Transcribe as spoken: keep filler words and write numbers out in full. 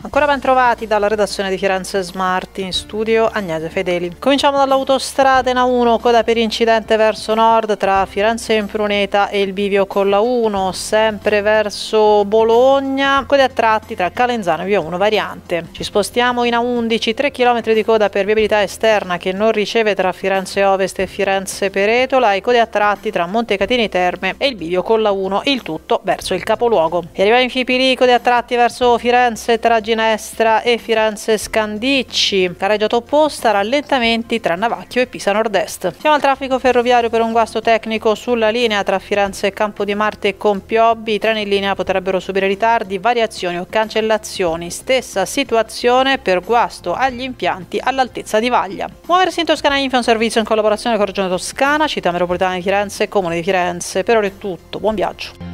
Ancora ben trovati dalla redazione di Firenze Smart, in studio Agnese Fedeli. Cominciamo dall'autostrada A uno, coda per incidente verso nord tra Firenze Impruneta e il bivio con la uno, sempre verso Bologna, code a tratti tra Calenzano e via uno variante. Ci spostiamo in A undici, tre chilometri di coda per viabilità esterna che non riceve tra Firenze Ovest e Firenze Peretola e code a tratti tra Montecatini Terme e il bivio con la uno, il tutto verso il capoluogo. E arriviamo in Fipili, code a tratti verso Firenze tra Ginestra e Firenze Scandicci, carreggiata opposta, rallentamenti tra Navacchio e Pisa Nord-Est. Siamo al traffico ferroviario per un guasto tecnico sulla linea tra Firenze e Campo di Marte e Compiobbi. I treni in linea potrebbero subire ritardi, variazioni o cancellazioni. Stessa situazione per guasto agli impianti all'altezza di Vaglia. Muoversi in Toscana Info è un servizio in collaborazione con Regione Toscana, Città Metropolitana di Firenze e Comune di Firenze. Per ora è tutto, buon viaggio.